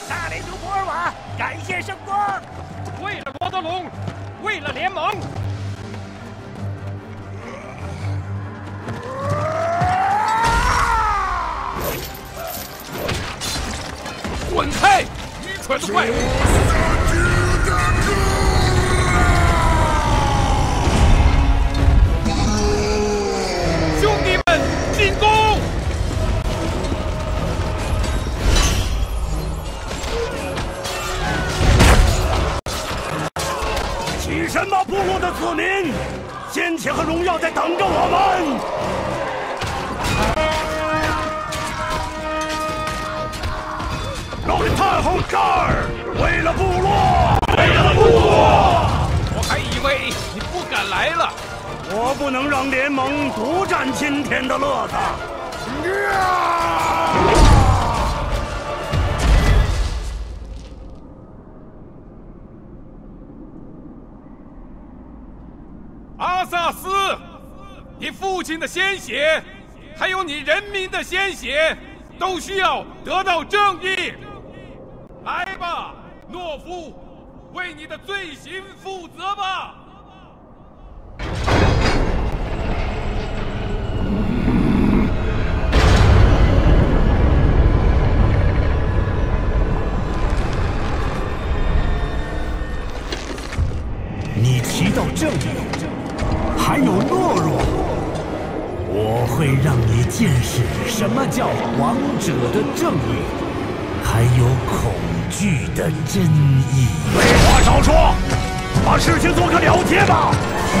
大连主博尔瓦，感谢圣光！ 为了罗德隆，为了联盟。 滚开！愚蠢的怪物！兄弟们，进攻！ 起神吧，部落的子民！先前和荣耀在等着我们。 老人太后这儿，为了部落，为了部落！ 我还以为你不敢来了。 我不能让联盟独占今天的乐子。 阿萨斯，你父亲的鲜血，还有你人民的鲜血，都需要得到正义。 来吧，懦夫，为你的罪行负责吧！ 你提到正义，还有懦弱，我会让你见识什么叫王者的正义，还有恐惧的真意。废话少说，把事情做个了结吧。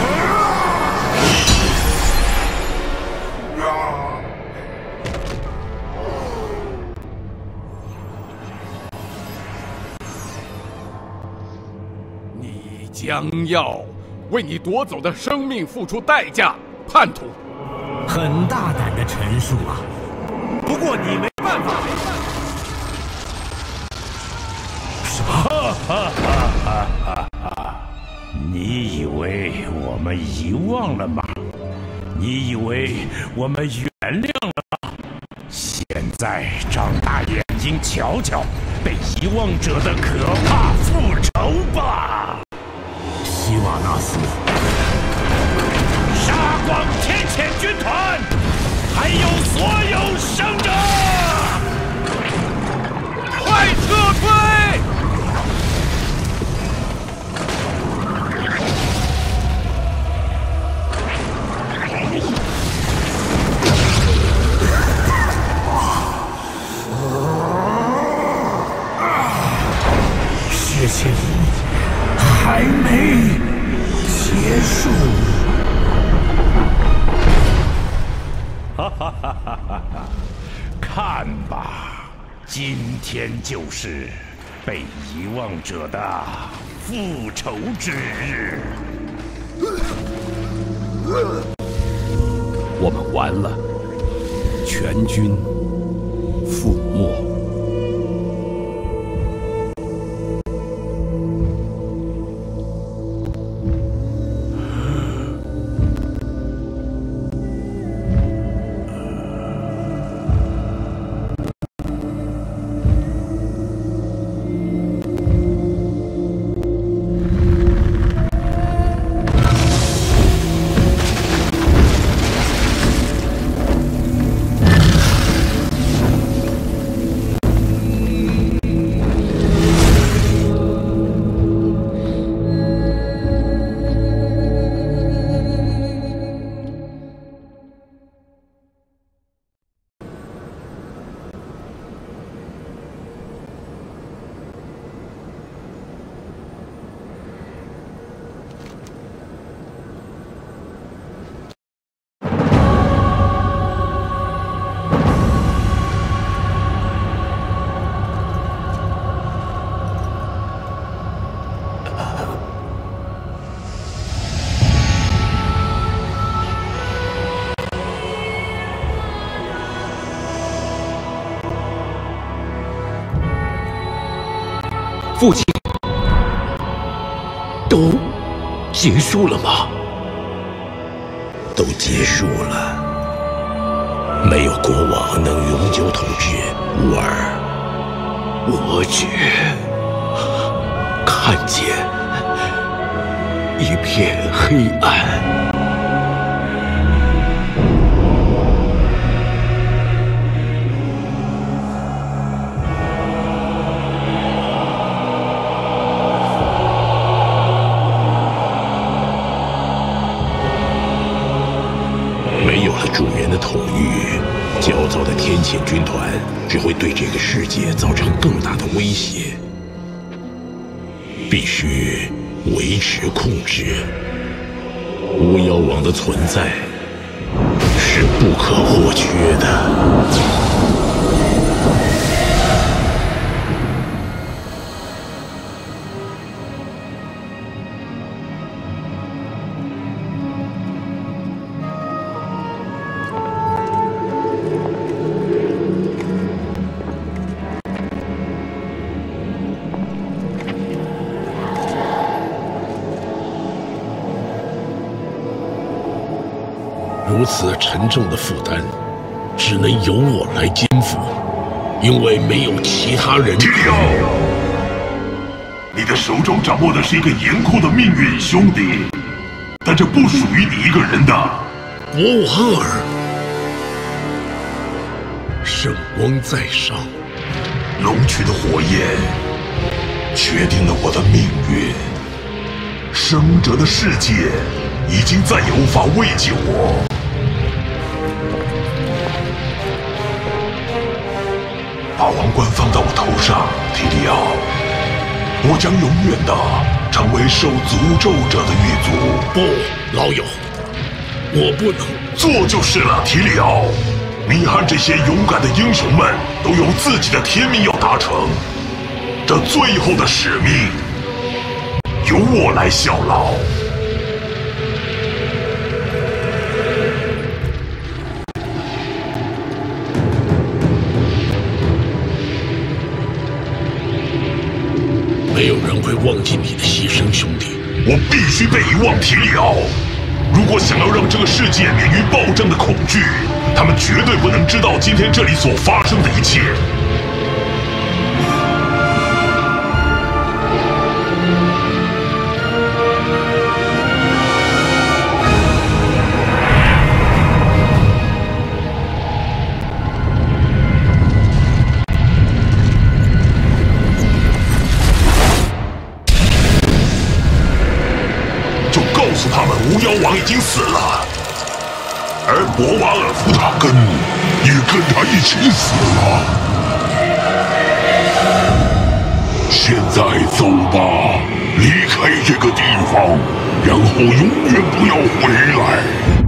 你将要为你夺走的生命付出代价，叛徒。 很大胆的陈述啊，不过你没办法。 哈哈哈哈哈！你以为我们遗忘了吗？你以为我们原谅了吗？现在张大眼睛瞧瞧被遗忘者的可怕复仇吧！希瓦纳斯，杀光天谴军团，还有所有生者， 快撤退！ 事情还没结束。哈哈哈哈哈！看吧，今天就是被遗忘者的复仇之日。 我们完了，全军覆没。 父亲，都结束了吗？ 都结束了。没有国王能永久统治乌尔， 我只看见一片黑暗。没有了主人的统御，焦躁的天谴军团只会对这个世界造成更大的威胁。必须维持控制。巫妖王的存在是不可或缺的。如此沉重的负担，只能由我来肩负，因为没有其他人。 提里奥，你的手中掌握的是一个严酷的命运，兄弟，但这不属于你一个人的。 博瓦尔，圣光在上， 龙躯的火焰决定了我的命运。生者的世界已经再也无法慰藉我。把王冠放在我头上，提里奥，我将永远的成为受诅咒者的狱卒。 不，老友，我不能。 做就是了，提里奥。你和这些勇敢的英雄们都有自己的天命要达成，这最后的使命由我来效劳。 没有人会忘记你的牺牲，兄弟。 我必须被遗忘，提里奥。如果想要让这个世界免于暴政的恐惧，他们绝对不能知道今天这里所发生的一切。告诉他们，巫妖王已经死了，而博瓦尔福塔根也跟他一起死了。现在走吧，离开这个地方，然后永远不要回来。